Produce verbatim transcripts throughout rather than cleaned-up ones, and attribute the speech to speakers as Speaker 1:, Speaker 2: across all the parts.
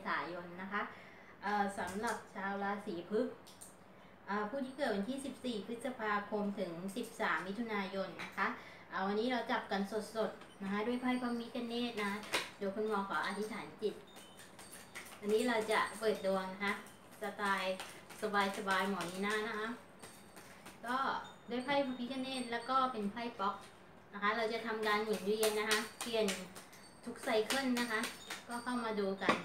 Speaker 1: ษายนนะคะสำหรับชาวราศีพฤษภผู้ที่เกิดวันที่สิบสี่พฤษภาคมถึงสิบสามมิถุนายนนะคะวันนี้เราจับกันสดๆนะคะด้วยไพ่พระมิฆเนศนะเดี๋ยวคุณหมอขออธิษฐานจิตอันนี้เราจะเปิดดวงนะคะสไตล์สบายๆหมอนีน่านะคะก็ด้วยไพ่พระพิฆเนศแล้วก็เป็นไพ่ป๊อกนะคะเราจะทำการหมุนเวียนนะคะเปลี่ยนทุกไซเคิลนะคะก็เข้ามาดูกัน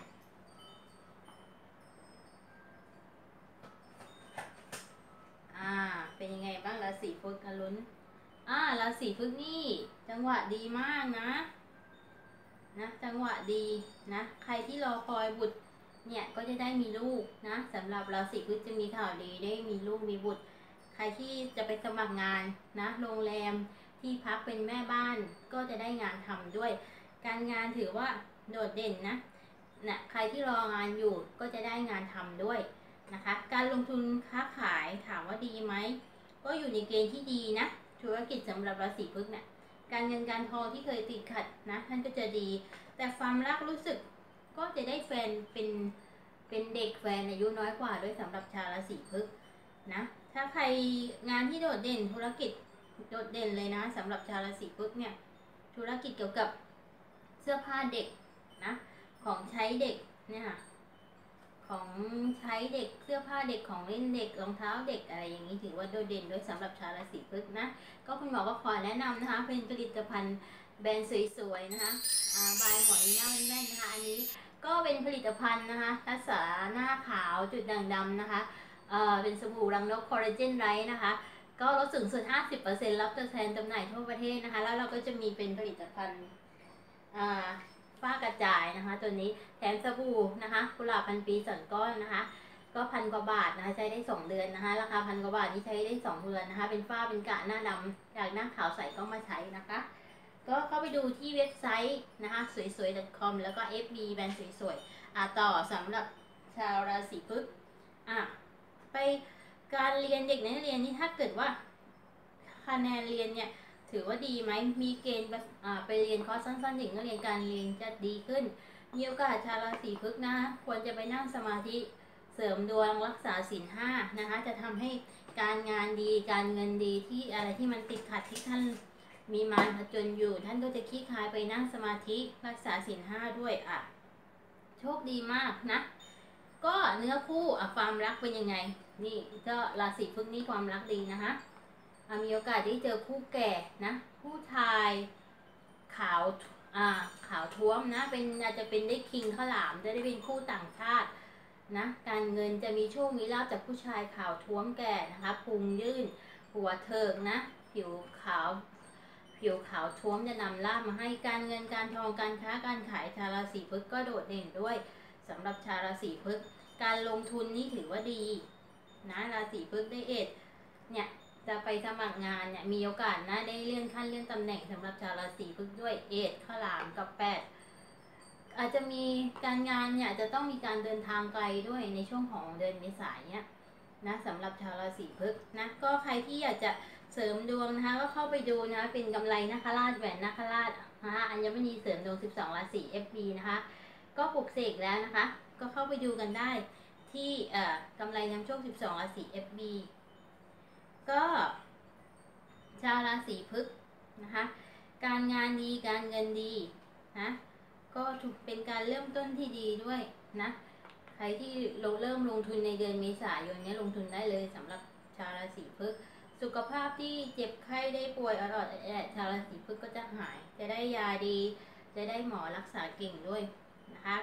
Speaker 1: อ่าเป็นยังไงบ้างราศีพฤษกันลุ้นอ่าราศีพฤษนี่จังหวะดีมากนะนะจังหวะดีนะใครที่รอคอยบุตรเนี่ยก็จะได้มีลูกนะสำหรับราศีพฤษจะมีข่าวดีได้มีลูกมีบุตรใครที่จะไปสมัครงานนะโรงแรมที่พักเป็นแม่บ้านก็จะได้งานทำด้วยการงานถือว่าโดดเด่นนะนะใครที่รองานอยู่ก็จะได้งานทำด้วยนะคะการลงทุนค้าขายถามว่าดีไหมก็อยู่ในเกณฑ์ที่ดีนะธุรกิจสำหรับราศีพฤษเนี่ยการเงินการทองที่เคยติดขัดนะท่านก็จะดีแต่ความรักรู้สึกก็จะได้แฟนเป็นเป็นเด็กแฟนอายุน้อยกว่าด้วยสำหรับชาวราศีพฤษนะถ้าใครงานที่โดดเด่นธุรกิจโดดเด่นเลยนะสำหรับชาวราศีพฤษเนี่ยธุรกิจเกี่ยวกับเสื้อผ้าเด็กนะของใช้เด็กเนี่ยค่ะของใช้เด็กเสื้อผ้าเด็กของเล่นเด็กรองเท้าเด็กอะไรอย่างนี้ถือว่าโดดเด่นด้วยสำหรับชาวราศีพฤษนะก็คุณหมอก็ขอแนะนำนะคะเป็นผลิตภัณฑ์แบรนด์สวยๆนะคะบายหมอนีน่าแม่นๆนะคะอันนี้ก็เป็นผลิตภัณฑ์นะคะรักษาหน้าขาวจุดด่างดำนะคะเอ่อเป็นสบู่รังนกคอลลาเจนไรท์นะคะก็ลดสูงสุด ห้าสิบเปอร์เซ็นต์ รับตัวแทนจำหน่ายทั่วประเทศนะคะแล้วเราก็จะมีเป็นผลิตภัณฑ์ฝ้ากระจายนะคะตัวนี้แถมสบู่นะคะกุหลาบพันปีส่วนก้อนนะคะก็พันกว่าบาทนะคะใช้ได้สองเดือนนะคะราคาพันกว่าบาทนี้ใช้ได้สองเดือนนะคะเป็นฝ้าเป็นกระหน้าดำอยากหน้าขาวใสก็มาใช้นะคะก็เข้าไปดูที่เว็บไซต์นะคะสวย .com แล้วก็ เอฟ บี แบรนด์สวยๆอ่าต่อสำหรับชาวราศีพฤษอ่ะไปการเรียนเด็กนักเรียนนี่ถ้าเกิดว่าคะแนนเรียนเนี่ยถือว่าดีไหมมีเกณฑ์ไปเรียนคอร์สสั้นๆเด็กนักเรียนการเรียนจะดีขึ้นมีโอกาสชาวราศีพฤษนะควรจะไปนั่งสมาธิเสริมดวงรักษาศีลห้านะคะจะทำให้การงานดีการเงินดีที่อะไรที่มันติดขัดที่ท่านมีมารผจญอยู่ท่านก็จะคลี่คลายไปนั่งสมาธิรักษาศีลห้าด้วยอ่ะโชคดีมากนะก็เนื้อคู่อ่ะความรักเป็นยังไงนี่ก็ราศีพฤษนี่ความรักดีนะคะมีโอกาสได้เจอคู่แก่นะผู้ชายขาวอ่าขาวท้วมนะเป็นอาจจะเป็นได้คิงข้าวหลามจะได้เป็นคู่ต่างชาตินะการเงินจะมีโชคมีลาภจากผู้ชายขาวท้วมแก่นะคะพุงยื่นหัวเถิกนะผิวขาวผิวขาวท้วมจะนำลาภมาให้การเงินการทองการค้าการขายชาวราศีพฤษก็โดดเด่นด้วยสำหรับชาวราศีพฤษการลงทุนนี่ถือว่าดีนะราศีพฤษได้เอ็ดเนี่ยจะไปสมัครงานเนี่ยมีโอกาสนะได้เลื่อนขั้นเลื่อนตำแหน่งสำหรับชาวราศีพฤษด้วยเอ็ดข้าวหลามกับแปดอาจจะมีการงานเนี่ยจะต้องมีการเดินทางไกลด้วยในช่วงของเดือนเมษายนเนี่ยนะสำหรับชาวราศีพฤษนะก็ใครที่อยากจะเสริมดวงนะคะก็เข้าไปดูนะเป็นกำไรนาคราชแหวนนาคราชนะคะอัญมณีเสริมดวงสิบสองราศี เอฟ บี นะคะก็ปลุกเสกแล้วนะคะก็เข้าไปดูกันได้ที่เอ่อกำไรนำโชคสิบสองราศี เอฟ บี ก็ชาวราศีพฤษนะคะการงานดีการเงินดีนะก็ถูกเป็นการเริ่มต้นที่ดีด้วยนะใครที่เริ่มลงทุนในเดือนเมษายนนี้ลงทุนได้เลยสำหรับชาวราศีพฤษสุขภาพที่เจ็บไข้ได้ป่วยอรอดแอดชาวราศีพฤษก็จะหายจะได้ยาดีจะได้หมอรักษาเก่งด้วยนะคะ